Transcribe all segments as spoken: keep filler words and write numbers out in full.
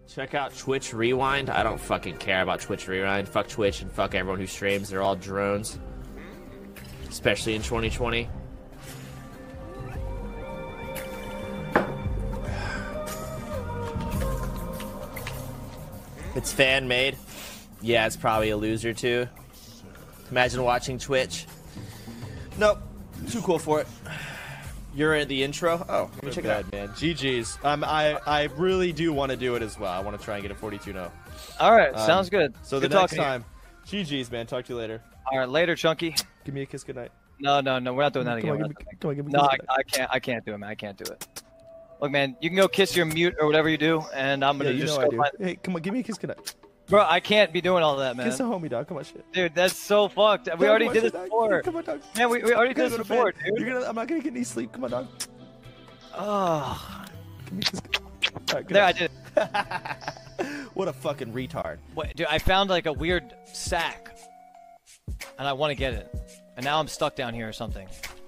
Check out Twitch Rewind. I don't fucking care about Twitch Rewind. Fuck Twitch and fuck everyone who streams. They're all drones. Especially in twenty twenty. It's fan-made. Yeah, it's probably a loser too. Imagine watching Twitch. Nope. Too cool for it. You're in the intro? Oh, let me check it out, man. G G's. Um, I, I really do want to do it as well. I want to try and get a forty-two and oh. All right, um, sounds good. So good the next talking time. G G's, man. Talk to you later. All right, later, Chunky. Give me a kiss goodnight. No, no, no. We're not doing that come again. On, give me, come on, give me a no, kiss I, goodnight. I can't. I can't do it, man. I can't do it. Look, man, you can go kiss your mute or whatever you do, and I'm gonna yeah, you just know go I do. find... Hey, come on, give me a kiss goodnight. Bro, I can't be doing all that, man. Kiss a homie, dog. Come on, shit. Dude, that's so fucked. We Dog, already on, did shit, this dog. before. Come on, dog. Man, we, we already did this before, bed. dude. You're gonna, I'm not gonna get any sleep. Come on, dog. Oh. Give me a kiss goodnight. Right, There, I did it. What a fucking retard. Wait, dude, I found like a weird sack, and I want to get it, and now I'm stuck down here or something.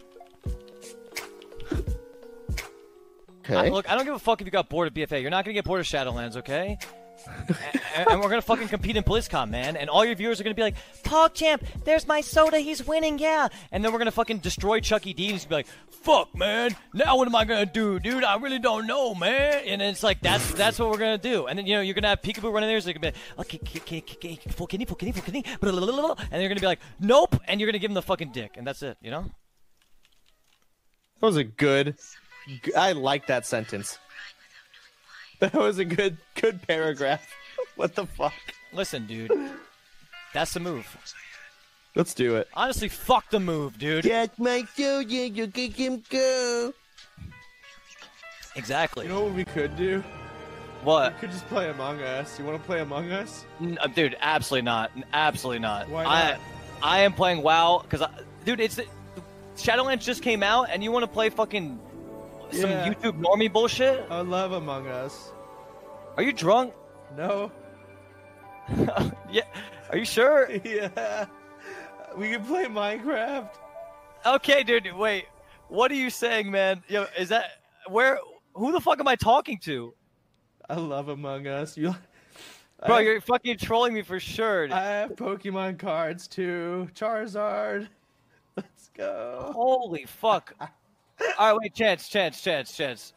Okay. I, look, I don't give a fuck if you got bored of B F A. You're not gonna get bored of Shadowlands, okay? and, and we're gonna fucking compete in BlizzCon, man. And all your viewers are gonna be like, PogChamp, there's my soda, he's winning, yeah. And then we're gonna fucking destroy Chucky D, and he's gonna be like, fuck, man, now what am I gonna do, dude? I really don't know, man. And it's like, that's that's what we're gonna do. And then, you know, you're gonna have peekaboo running there, so you're gonna be like, okay, full kidney, full kidney, full kidney, and you're gonna be like, nope, and you're gonna give him the fucking dick, and that's it, you know? That was a good... I like that sentence. That was a good, good paragraph. What the fuck? Listen, dude. That's the move. Let's do it. Honestly, fuck the move, dude. Get my soda, you get him go. Exactly. You know what we could do? What? We could just play Among Us. You want to play Among Us? N uh, dude, absolutely not. Absolutely not. Why not? I, I am playing WoW because, dude, it's Shadowlands just came out, and you want to play fucking some Yeah. YouTube normie bullshit? I love Among Us. Are you drunk? No. Yeah. Are you sure? Yeah. We can play Minecraft. Okay, dude. Wait. What are you saying, man? Yo, is that where? Who the fuck am I talking to? I love Among Us. You, Bro, I, you're fucking trolling me for sure. I have Pokemon cards too. Charizard. Let's go. Holy fuck. All right, wait, chance, chance, chance, chance.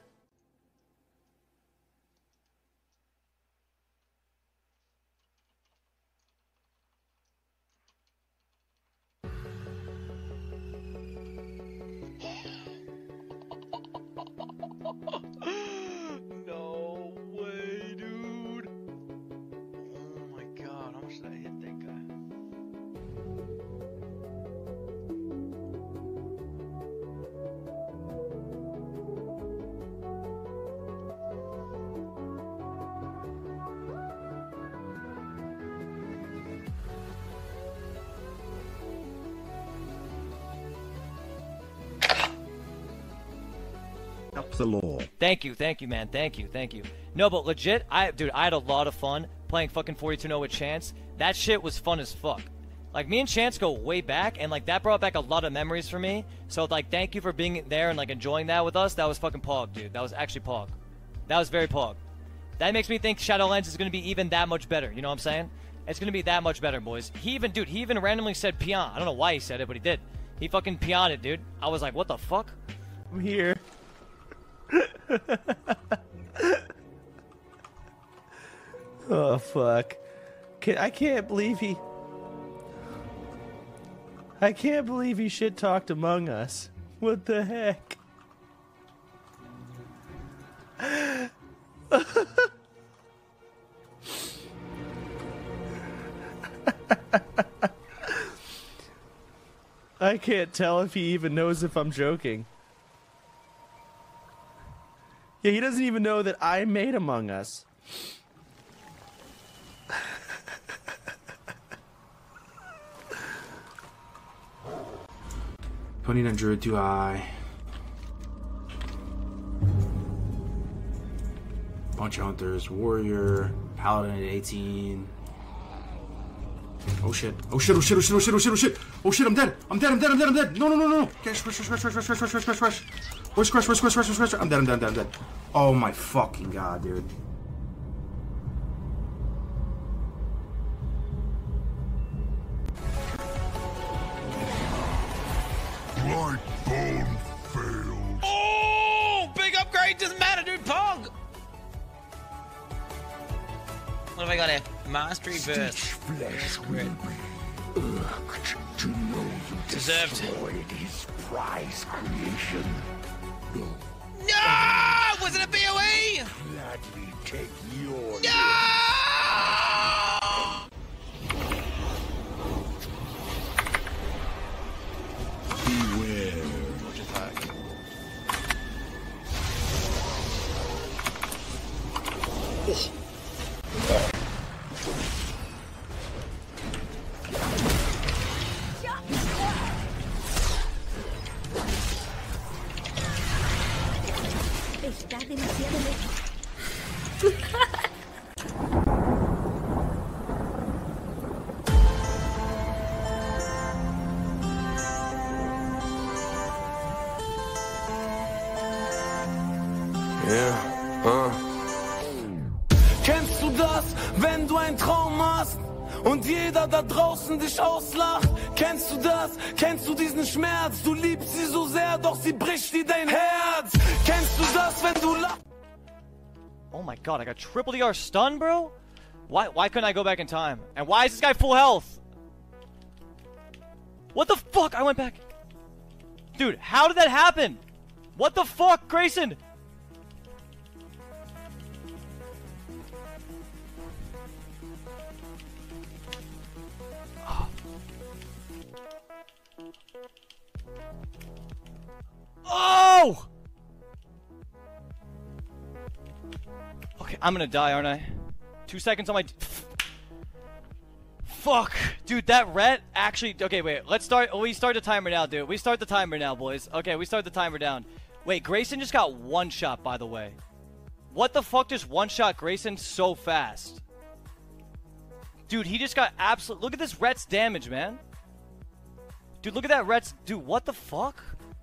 No way, dude. Oh my god, how much did I hit that guy? Up the law. Thank you, thank you, man. Thank you, thank you. No, but legit, I, dude, I had a lot of fun playing fucking forty-two and oh with Chance. That shit was fun as fuck. Like, me and Chance go way back, and like that brought back a lot of memories for me. So like, thank you for being there and like enjoying that with us. That was fucking Pog, dude. That was actually Pog. That was very Pog. That makes me think Shadowlands is gonna be even that much better. You know what I'm saying? It's gonna be that much better, boys. He even, dude, he even randomly said peon. I don't know why he said it, but he did. He fucking peoned it, dude. I was like, what the fuck? I'm here. Oh fuck! Can, I can't believe he. I can't believe he shit talked Among Us. What the heck? I can't tell if he even knows if I'm joking. Yeah, he doesn't even know that I made Among Us. twenty-nine hundred to I. Bunch of hunters, warrior, paladin at eighteen. Oh shit! Oh shit! Oh shit! Oh shit! Oh shit! Oh shit! Oh shit! Oh shit! I'm dead! I'm dead! I'm dead! I'm dead! I'm dead! No! No! No! No! No! Rush! Rush! Rush! Rush! Rush! Rush! Rush! Rush! Rush! Rush! Rush! Rush! Rush! Rush! Rush! Rush! I'm dead! I'm dead! I'm dead! I'm dead! Oh my fucking god, dude! What have I got here? Mastery burst. Great. Deserved. His prize creation. No! Was it a B O E? Gladly take your No! Beware. Está demasiado lejos. Yeah, uh. Kennst du das, wenn du einen Traum hast und jeder da draußen dich auslacht? Kennst du das? Kennst du diesen Schmerz? Du liebst sie so sehr, doch sie bricht dir dein Herz. Kennst du das, wenn du lachst? Oh my god, I got triple D R stun, bro? Why, why couldn't I go back in time? And why is this guy full health? What the fuck? I went back. Dude, how did that happen? What the fuck, Grayson? Oh! Okay, I'm gonna die, aren't I? Two seconds on my... Fuck! Dude, that ret actually... Okay, wait. Let's start... We start the timer now, dude. We start the timer now, boys. Okay, we start the timer down. Wait, Grayson just got one shot, by the way. What the fuck just one-shot Grayson so fast? Dude, he just got absolute... Look at this ret's damage, man. Dude, look at that ret's... Dude, what the fuck?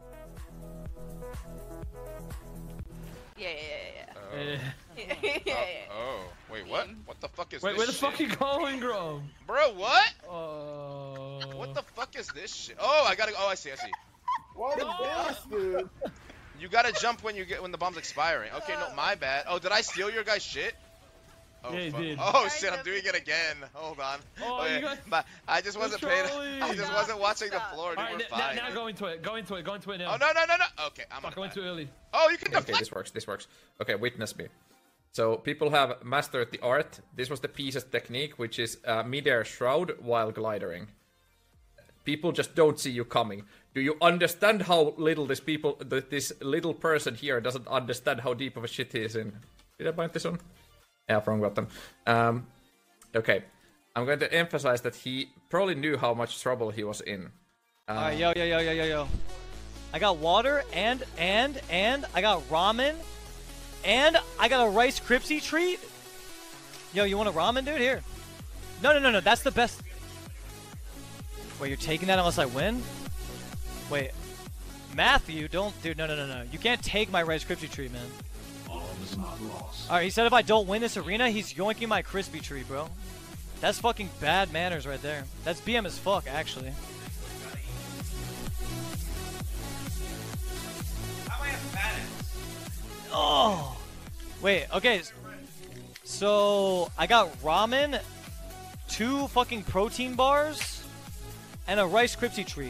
Yeah, yeah, yeah, Uh, yeah. yeah, yeah, yeah. Oh, wait, what? What the fuck is Wait, this where the shit? fuck you going, Grom? Bro, what? Uh... What the fuck is this shit? Oh, I gotta. Oh, I see. I see. What is this, dude? You gotta jump when you get when the bomb's expiring. Okay, no, my bad. Oh, did I steal your guy's shit? Oh, yeah, you fuck. did. Oh shit, I'm doing it again. Hold on. Oh, oh you yeah. got... But I just wasn't paying. I just wasn't watching the floor. Dude, Alright, we're now, fine. now go into it. Go into it. Go into it now. Oh no no no no. Okay, I'm. Fuck, going too early. Oh, you can deflect. Okay, this works. This works. Okay, witness me. So people have mastered the art. This was the piece's technique, which is uh, mid-air shroud while glidering. People just don't see you coming. Do you understand how little this people, this little person here doesn't understand how deep of a shit he is in? Did I bind this one? Yeah, wrong button. Um, okay, I'm going to emphasize that he probably knew how much trouble he was in. Uh, Alright, yo, yo, yo, yo, yo, yo. I got water, and, and, and, I got ramen, and I got a Rice Krispie treat. Yo, you want a ramen, dude? Here. No, no, no, no, that's the best. Wait, you're taking that unless I win? Wait. Matthew, don't, dude, no, no, no, no. You can't take my Rice Krispie treat, man. Alright, he said if I don't win this arena, he's yoinking my Krispie treat, bro. That's fucking bad manners right there. That's B M as fuck, actually. Oh! Wait, okay. So, I got ramen, two fucking protein bars, and a Rice Krispie treat.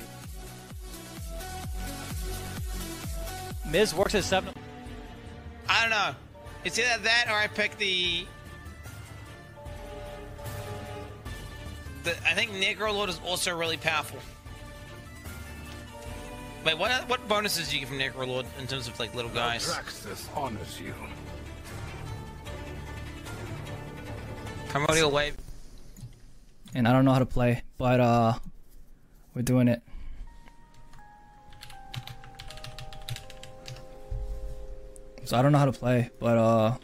Miz works at seven. I don't know. It's either that or I pick the... the I think Negro Lord is also really powerful. Wait, what what bonuses do you get from Negro Lord in terms of like little guys? Draxus honors you. Primordial Wave. And I don't know how to play, but uh, we're doing it. So I don't know how to play, but uh,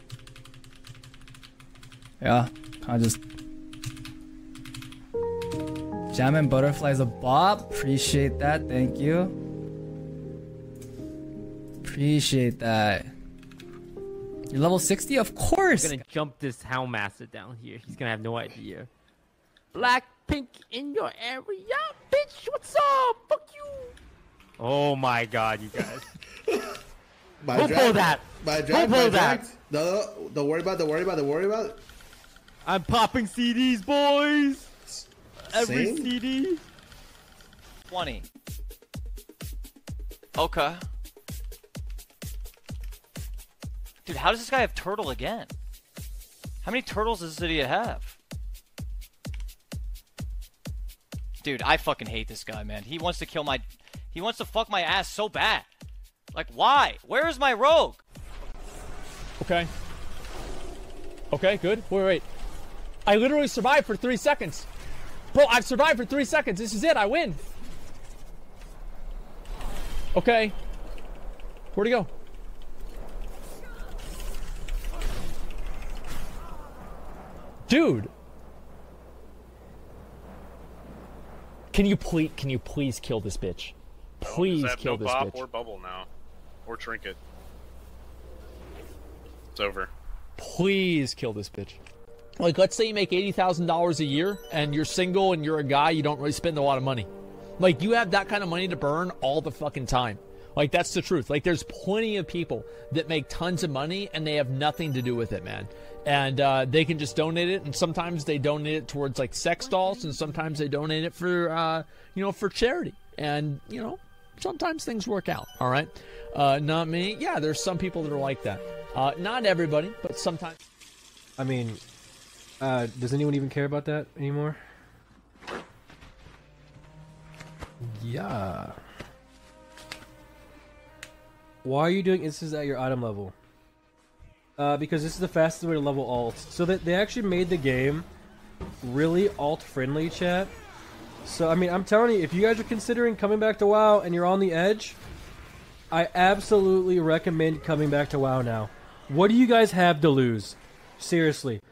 yeah, I just Jam and Butterfly's a bop. Appreciate that, thank you. Appreciate that. You're level sixty, of course. I'm gonna jump this Houndmaster down here. He's gonna have no idea. Black pink in your area, bitch. What's up? Fuck you. Oh my god, you guys. My Who drag, pulled that? My Who drag, pulled my that? drag. No, no, don't worry about it, don't worry about it, don't worry about it. I'm popping C Ds, boys. Every Same? C D. twenty. Okay. Dude, how does this guy have turtle again? How many turtles does this idiot have? Dude, I fucking hate this guy, man. He wants to kill my... He wants to fuck my ass so bad. Like, why? Where is my rogue? Okay. Okay, good. Wait, wait. I literally survived for three seconds. Bro, I've survived for three seconds. This is it. I win. Okay. Where'd he go? Dude. Can you please, can you please kill this bitch? Please have kill no this pop bitch. or bubble now. Or trinket. It's over. Please kill this bitch. Like, let's say you make eighty thousand dollars a year, and you're single, and you're a guy, you don't really spend a lot of money. Like, you have that kind of money to burn all the fucking time. Like, that's the truth. Like, there's plenty of people that make tons of money, and they have nothing to do with it, man. And uh, they can just donate it, and sometimes they donate it towards, like, sex dolls, and sometimes they donate it for, uh, you know, for charity. And, you know, sometimes things work out, all right? Uh, not me. Yeah, there's some people that are like that. Uh, not everybody, but sometimes. I mean, uh, does anyone even care about that anymore? Yeah. Why are you doing instances at your item level? Uh, because this is the fastest way to level alts. So that they actually made the game really alt-friendly, chat. So, I mean, I'm telling you, if you guys are considering coming back to WoW and you're on the edge, I absolutely recommend coming back to WoW now. What do you guys have to lose? Seriously.